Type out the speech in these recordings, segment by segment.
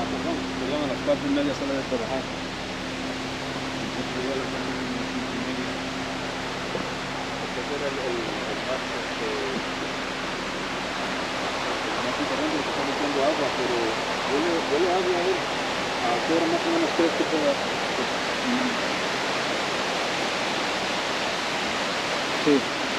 perdón, a las 4:30 sale de trabajar. Entonces yo a las 5:30. Porque ese era el más, más importante que está metiendo agua, pero yo le hablo a él a qué hora más o menos crees que pueda. Sí.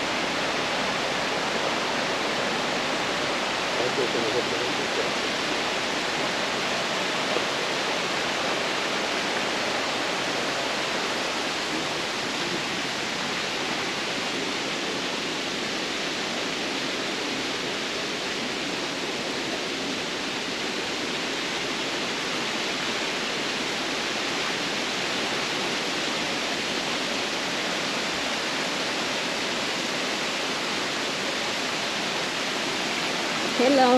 Hello.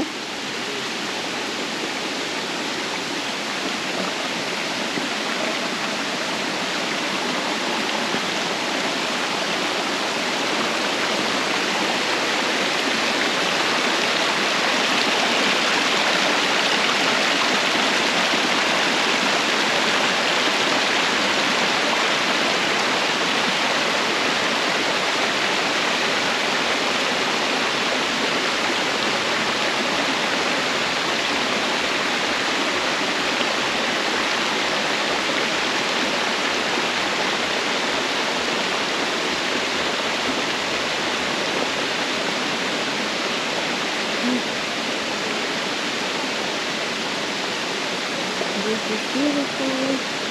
This is beautiful.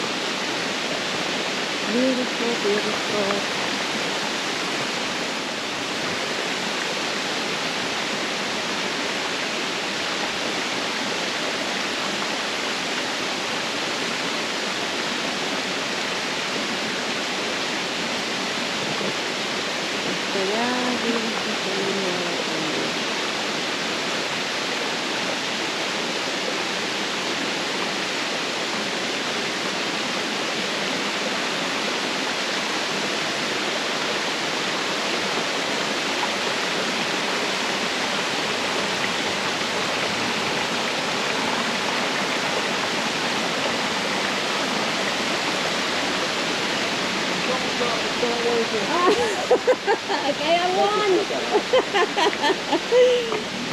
Beautiful, beautiful. Allá arriba está saliendo agua también. Okay, I won.